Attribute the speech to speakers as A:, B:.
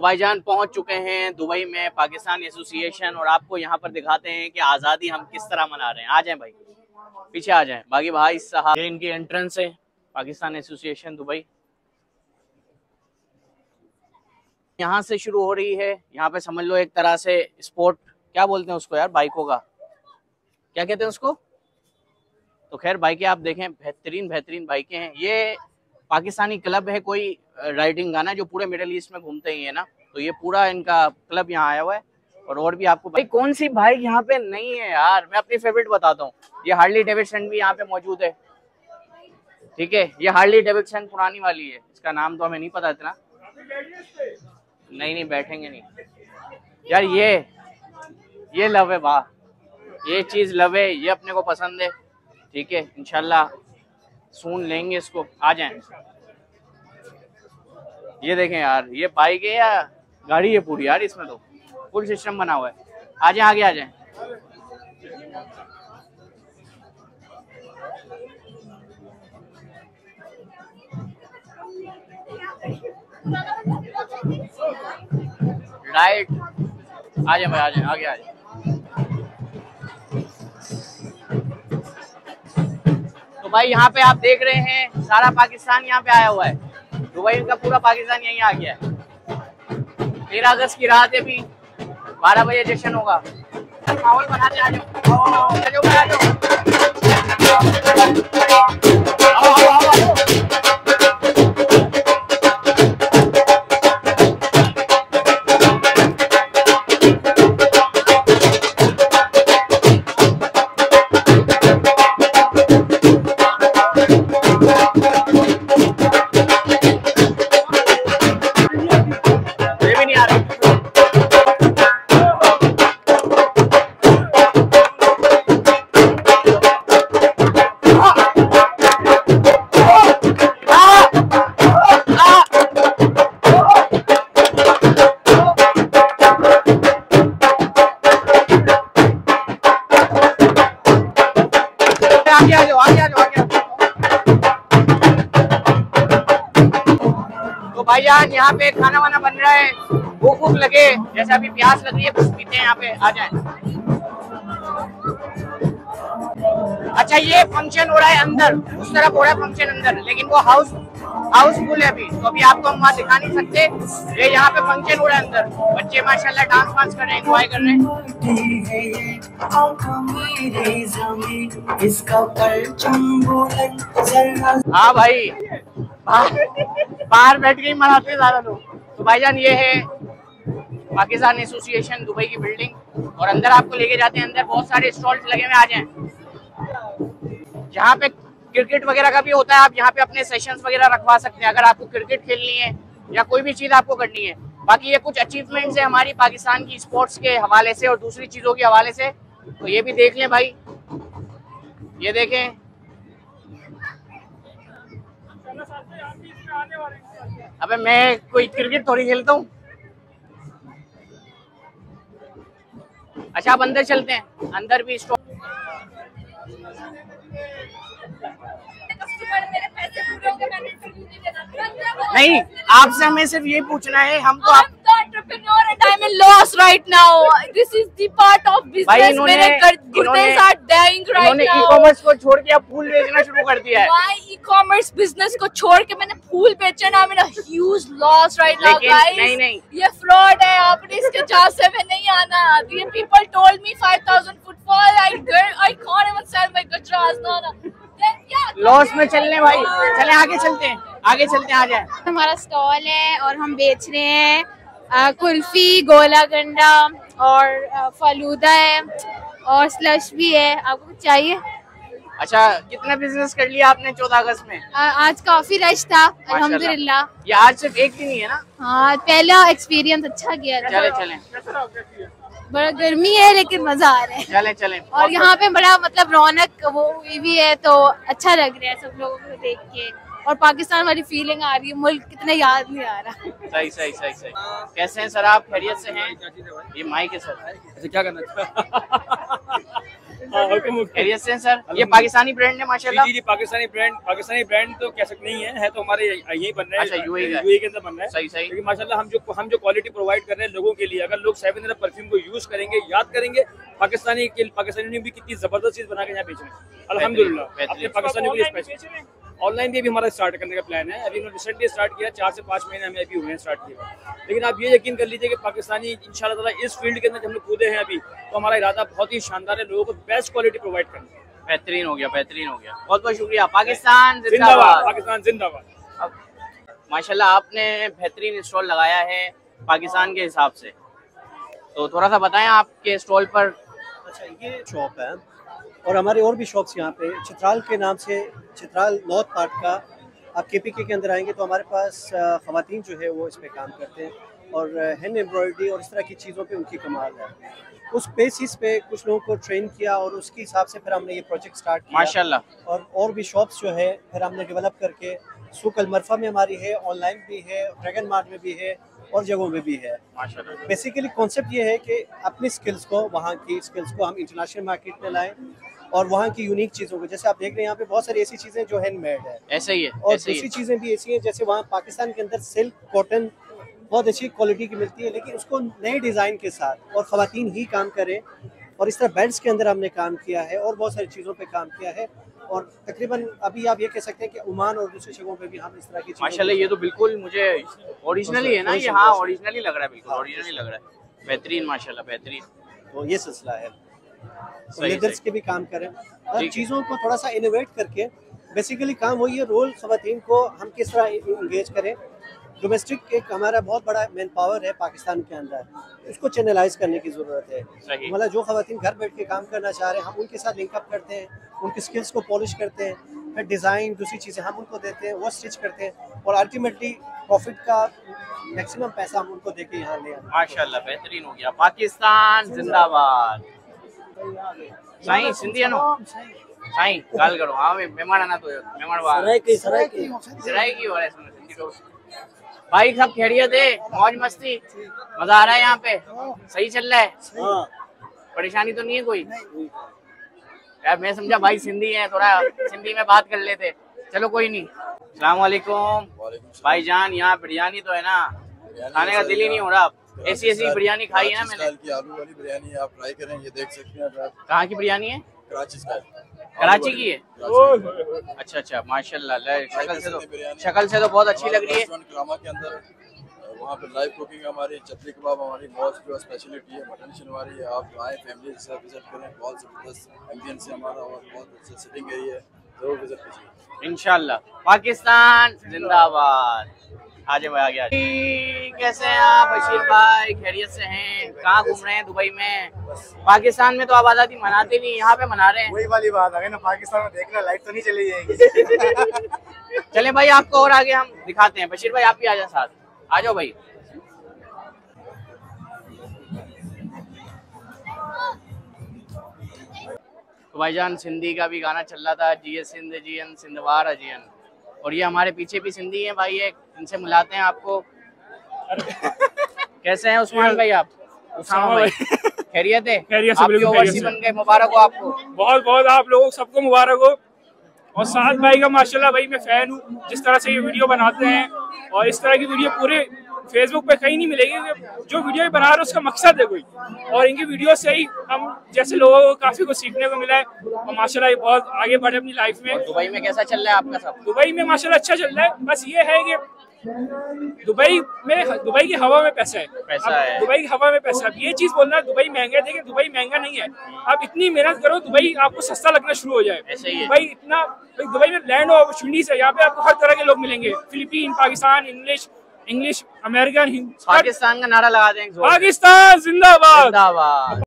A: भाईजान पहुंच चुके हैं दुबई में पाकिस्तान एसोसिएशन, और आपको यहाँ पर दिखाते हैं कि आज़ादी हम किस तरह मना रहे हैं। आ जाएं भाई, पीछे आ जाएं। बाकी भाई साहब, ये इनकी एंट्रेंस है, पाकिस्तान एसोसिएशन दुबई। यहाँ से शुरू हो रही है। यहाँ पे समझ लो एक तरह से स्पोर्ट, क्या बोलते हैं उसको यार, बाइकों का क्या कहते हैं उसको। तो खैर बाइकें आप देखें, बेहतरीन बेहतरीन बाइकें हैं। ये पाकिस्तानी क्लब है कोई राइडिंग गाना, जो पूरे मिडिल ईस्ट में घूमते ही है ना, तो ये पूरा इनका क्लब यहाँ आया हुआ है। और भी आपको भाई कौन सी बाइक यहाँ पे नहीं है यार, मैं अपनी फेवरेट बताता हूँ। ये हार्ली डेविडसन भी यहाँ पे मौजूद है, ठीक है। ये हार्ली डेविडसन पुरानी वाली है, इसका नाम तो हमें नहीं पता इतना। नहीं बैठेंगे नहीं यार। ये लव है, वाह, ये चीज लव है, ये अपने को पसंद है, ठीक है। इंशाल्लाह सून लेंगे इसको। आ जाएं, ये देखें यार, ये बाइक है या गाड़ी है पूरी यार, इसमें तो फुल सिस्टम बना हुआ है। आ जाएं, आगे आ जाएं। राइट, आ जाएं भाई, आ जाएं, आगे आ जाएं। तो भाई यहाँ पे आप देख रहे हैं सारा पाकिस्तान यहाँ पे आया हुआ है। दुबई का पूरा पाकिस्तान यहीं आ गया है। 13 अगस्त की रात है, भी 12 बजे जश्न होगा। माहौल बनाते आ जाओ। तो भाईजान यहाँ पे खाना वाना बन रहा है, भूख लगे, जैसे अभी प्यास लग रही है, कुछ पीते हैं यहाँ पे। आ जाएं। अच्छा, ये फंक्शन हो रहा है अंदर, उस तरफ हो रहा है फंक्शन अंदर, लेकिन वो हाउसफुल है अभी, तो अभी आपको हम वहाँ दिखा नहीं सकते। ये यहाँ पे फंक्शन हो रहा है अंदर, बच्चे माशाल्लाह डांस वांस कर रहे हैं, एंजॉय कर रहे हैं। हाँ भाई, बाहर बैठ के ही मनाते हैं ज्यादा लोग। तो भाईजान ये है पाकिस्तान एसोसिएशन दुबई की बिल्डिंग, और अंदर आपको लेके जाते हैं। अंदर बहुत सारे स्टॉल्स लगे हुए, आ जाएं। यहाँ पे क्रिकेट वगैरह का भी होता है, आप यहाँ पे अपने सेशंस वगैरह रखवा सकते हैं अगर आपको क्रिकेट खेलनी है या कोई भी चीज आपको करनी है। बाकी ये कुछ अचीवमेंट्स है हमारी पाकिस्तान की स्पोर्ट्स के हवाले से और दूसरी चीजों के हवाले से, तो ये भी देख लें भाई। ये देखें, अबे मैं कोई क्रिकेट थोड़ी खेलता हूँ। अच्छा, आप अंदर चलते हैं, अंदर भी स्टॉल। नहीं, आपसे हमें सिर्फ ये पूछना है, हम तो आप
B: entrepreneur and I'm in loss right now. This is the part of business. मेरे गुर्देस are dying right now.
A: E-commerce को छोड़ के अब फूल बेचना शुरू कर दिया है।
B: My e-commerce business को छोड़ के मैंने फूल बेचना, I'm in a huge loss right now, guys.
A: नहीं,
B: ये fraud है, आपने इसके झांसे में नहीं आना। ये people told me 5,000 footfall. I can't even sell my gajras, no.
A: Loss में चलने भाई, चले आगे चलते हैं, आगे चलते हैं, आ जाए।
C: हमारा स्टॉल है और हम बेच रहे हैं कुल्फी, गोला गंडा और फलूदा है और स्लश भी है। आपको कुछ चाहिए?
A: अच्छा, कितना बिजनेस कर लिया आपने 14 अगस्त में?
C: आज काफी रश था अल्हम्दुलिल्लाह।
A: ये आज सिर्फ एक दिन ही है ना?
C: हाँ, पहला एक्सपीरियंस अच्छा गया था।
A: चले।
C: बड़ा गर्मी है लेकिन मजा आ रहा है।
A: चले।
C: और यहाँ पे बड़ा मतलब रौनक वो भी है, तो अच्छा लग रहा है सब लोगों को देख के, और पाकिस्तान वाली फीलिंग आ रही है। मुल्क कितना याद नहीं आ रहा।
A: सही। कैसे हैं सर आप, खैरियत से हैं? ये माइक है सर,
D: क्या करना
A: खैरियत से हैं सर? ये पाकिस्तानी ब्रांड है माशाल्लाह।
D: जी पाकिस्तानी ब्रांड तो कह सकते नहीं है तो हमारे यही बन रहा है।
A: अच्छा,
D: यूएई के अंदर बन रहा है।
A: सही सही।
D: लेकिन माशाल्लाह हम जो क्वालिटी प्रोवाइड कर रहे हैं लोगों के लिए, अगर लोग 7 परफ्यूम को यूज करेंगे, याद करेंगे पाकिस्तानी ने भी कितनी जबरदस्त चीज बना के यहाँ बेच रहे हैं अल्हम्दुलिल्लाह। अपने पाकिस्तानी के लिए ऑनलाइन भी हमारा स्टार्ट करने का प्लान है। अभी रिसेंटली स्टार्ट किया, 4 से 5 महीने हमें अभी हुए हैं स्टार्ट किया। लेकिन आप ये यकीन कर लीजिए कि पाकिस्तानी इंशाल्लाह ताला इस फील्ड के अंदर हम लोग कूदे हैं अभी, तो हमारा इरादा बहुत ही शानदार है, लोगों को बेस्ट क्वालिटी प्रोवाइड करना।
A: बेहतरीन हो गया, बेहतरीन हो गया। बहुत बहुत शुक्रिया। पाकिस्तान जिंदाबाद,
D: पाकिस्तान जिंदाबाद।
A: माशाल्लाह आपने बेहतरीन स्टॉल लगाया है पाकिस्तान के हिसाब से, तो थोड़ा सा बताएं आपके स्टॉल पर।
E: अच्छा, ये शॉप है और हमारे और भी शॉप्स यहाँ पे चित्राल के नाम से, चित्राल नॉर्थ पार्ट का। आप केपीके के अंदर आएंगे तो हमारे पास ख़वातीन जो है वो इस पे काम करते हैं और हैंड एम्ब्रॉयडरी और इस तरह की चीज़ों पे उनकी कमाल है। उस बेसिस पे कुछ लोगों को ट्रेन किया और उसके हिसाब से फिर हमने ये प्रोजेक्ट स्टार्ट किया
A: माशाल्लाह।
E: और भी शॉप्स जो है फिर हमने डेवलप करके सूक अल-मरफा में हमारी है, ऑनलाइन भी है, ड्रैगन मार्ट में भी है और जगहों में भी है
A: माशाल्लाह।
E: बेसिकली कॉन्सेप्ट ये है कि अपनी स्किल्स को, वहाँ की स्किल्स को हम इंटरनेशनल मार्केट में लाएं और वहाँ की यूनिक चीज़ों को, जैसे आप देख रहे हैं यहाँ पे बहुत सारी ऐसी चीज़ें जो हैंडमेड है,
A: ऐसे ही है।
E: और दूसरी चीज़ें भी ऐसी हैं जैसे वहाँ पाकिस्तान के अंदर सिल्क, कॉटन बहुत अच्छी क्वालिटी की मिलती है, लेकिन उसको नए डिज़ाइन के साथ और ख़वातीन ही काम करें। और इस तरह बेड्स के अंदर हमने काम किया है और बहुत सारी चीज़ों पे काम किया है और तकरीबन अभी आप ये कह सकते हैं कि ओमान और दूसरी जगहों पे भी हम इस तरह की
A: माशाल्लाह। ये तो बिल्कुल मुझे ओरिजिनली है ना, ये हाँ ओरिजिनली लग रहा है, बिल्कुल ओरिजिनली लग रहा है। बेहतरीन माशाल्लाह, बेहतरीन।
E: तो ये सिलसिला है। लेदर्स के भी काम करें, हर चीज़ों को थोड़ा सा इनोवेट करके। बेसिकली काम वही है, रोल ख़वातीन को हम किस तरह इंगेज करें। डोमेस्टिक एक हमारा बहुत बड़ा मैन पावर है पाकिस्तान के अंदर, उसको चैनलाइज करने की ज़रूरत है। मतलब जो ख़वातीन घर बैठ के काम करना चाह रहे हैं हम उनके साथ लिंकअप करते हैं, उनकी स्किल्स को पॉलिश करते हैं, फिर डिज़ाइन दूसरी चीज़ें हम उनको देते हैं, वो स्टिच करते हैं और अल्टीमेटली प्रॉफिट का मैक्सिमम पैसा हम उनको देके यहाँ ले आते हैं।
A: माशाल्लाह बेहतरीन हो गया। पाकिस्तान जिंदाबाद। साईं सिंधी है नो साईं गाल करो। हाँ मेहमान आना तो मेहमान सराय की हो रहा है सिंधी दोस्त। भाई सब खैरियत है, मौज मस्ती, मजा आ रहा है यहाँ पे, सही चल रहा है, परेशानी तो नहीं है कोई? यार मैं समझा भाई सिंधी है, थोड़ा सिंधी में बात कर लेते। चलो कोई नहीं। अस्सलाम वालेकुम भाईजान। यहाँ बिरयानी तो है ना, खाने का दिल ही नहीं हो रहा। ऐसी बिरयानी खाई है ना मैंने।
F: आलू वाली बिरयानी आप ट्राई करें, ये देख सकते हैं आप।
A: कहाँ की बिरयानी है?
F: कराची
A: की है। अच्छा माशाल्लाह। शक्ल से तो बहुत अच्छी लग रही है।
F: क्रामा के अंदर वहाँ पे लाइव कुकिंग हमारी, चटनी कबाब हमारी बहुत जो स्पेशलिटी है, मटन शनवारी है। आप आए फैमिली के साथ विजिट करें, बहुत जबरदस्त एम्बियंस है हमारा और बहुत अच्छा सिटिंग एरिया है, जरूर विजिट कीजिए इंशाल्लाह।
A: पाकिस्तान जिंदाबाद। आजे भाई आ गया। कैसे हैं आप बशीर भाई? खैरियत से हैं? कहाँ घूम रहे हैं? दुबई में। पाकिस्तान में तो आप आज़ादी मनाते नहीं, यहाँ पे मना रहे हैं।
G: वही वाली बात आ गई ना, पाकिस्तान में देखना लाइट तो नहीं चली जाएगी।
A: चले भाई आपको और आगे हम दिखाते हैं। बशीर भाई आप भी आ जाए साथ, आ जाओ भाई। तो भाईजान सिंधी का भी गाना चल रहा था, जिए सिंध जियन सिंधवार अजियन, और ये हमारे पीछे भी सिंधी हैं भाई, एक इनसे मिलाते हैं आपको। कैसे हैं उस्मान भाई आप? उसामा भाई खैरियत है?
D: खैरियत से,
A: आपकी ओवरसीज बन गए, मुबारक हो आपको।
D: बहुत बहुत आप लोगों सबको मुबारक हो। और साथ भाई का माशाल्लाह भाई मैं फैन हूँ, जिस तरह से ये वीडियो बनाते हैं, और इस तरह की वीडियो पूरे फेसबुक पे कहीं नहीं मिलेगी। जो वीडियो बना रहे हैं उसका मकसद है कोई, और इनकी वीडियो से ही हम जैसे लोगों को काफी कुछ सीखने को मिला है और माशाल्लाह ये बहुत आगे बढ़े अपनी लाइफ में।
A: दुबई में कैसा चल रहा है आपका सब?
D: दुबई में माशाल्लाह अच्छा चल रहा है। बस ये है कि दुबई की हवा में पैसा है, दुबई की हवा में पैसा। ये चीज बोलना दुबई महंगा है, देखिए दुबई महंगा नहीं है। आप इतनी मेहनत करो दुबई आपको सस्ता लगना शुरू हो जाए। दुबई में लैंड ऑफ अपॉर्चुनिटीज है, यहाँ पे आपको हर तरह के लोग मिलेंगे, Philippine, Pakistan, English, American,
A: Pakistan का नारा लगा देंगे,
D: पाकिस्तान जिंदाबाद।